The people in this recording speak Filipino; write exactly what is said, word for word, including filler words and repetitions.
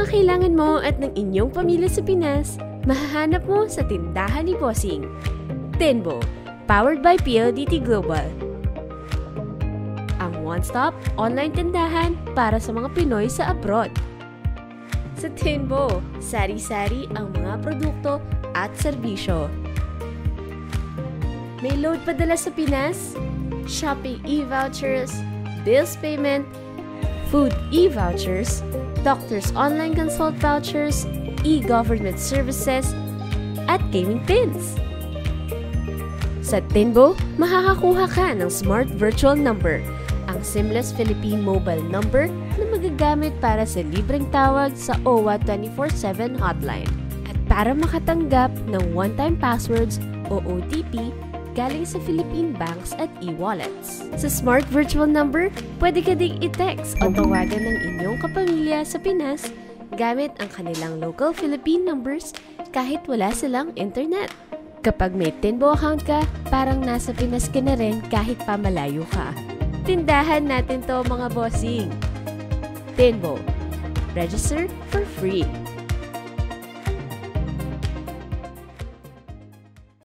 mga kailangan mo at ng inyong pamilya sa Pinas, mahahanap mo sa tindahan ni Bossing. Tinbo, powered by P L D T Global. Ang one-stop online tindahan para sa mga Pinoy sa abroad. Sa Tinbo, sari-sari ang mga produkto at serbisyo. May load padala sa Pinas, shopping e-vouchers, bills payment, food e-vouchers, doctor's online consult vouchers, e-government services, at gaming pins. Sa Tinbo, makakakuha ka ng Smart Virtual Number, ang seamless Philippine mobile number na magagamit para sa libreng tawag sa O W A twenty-four seven hotline. At para makatanggap ng one-time passwords o O T P galing sa Philippine banks at e-wallets. Sa Smart Virtual Number, pwede ka ding i-text o tawagan ng inyong kapamilya sa Pinas gamit ang kanilang local Philippine numbers kahit wala silang internet. Kapag may Tinbo account ka, parang nasa Pinas ka na rin kahit pa malayo ka. Tindahan natin to mga bossing. Tinbo. Register for free.